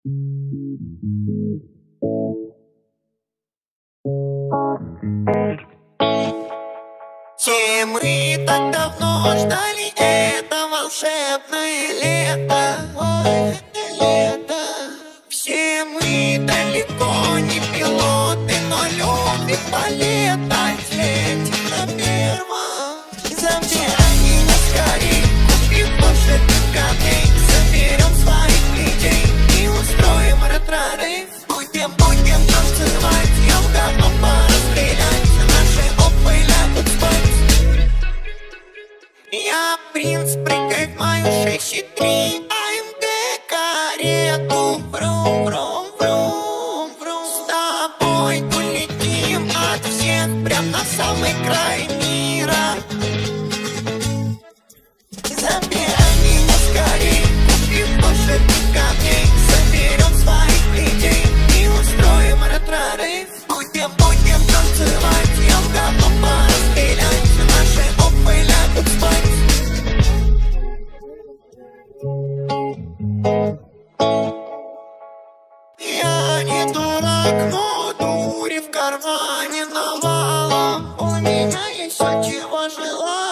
Все мы так давно ждали это волшебное лето. Ой, это лето. Все мы далеко не пилоты, но любим полетать. Летим на первом. Забирай меня скорей, купив больше камней. Соберем своих людей и устроим ретро-рейв. Будем танцевать, елка порастрелять. Наши опы лягут спать. Я принц, прыгай в мою 6,3 АМГ карету. Врум, врум, врум, врум. С тобой улетим от всех прям на самый край мира. Забирай меня скорей, купив больше камней. Соберем своих людей и устроим ретро-рейв. Будем танцевать, елка порастрелять. Наши опы лягут спать. Я не дурак, но дури в кармане навалом. У меня есть все, чего желаю.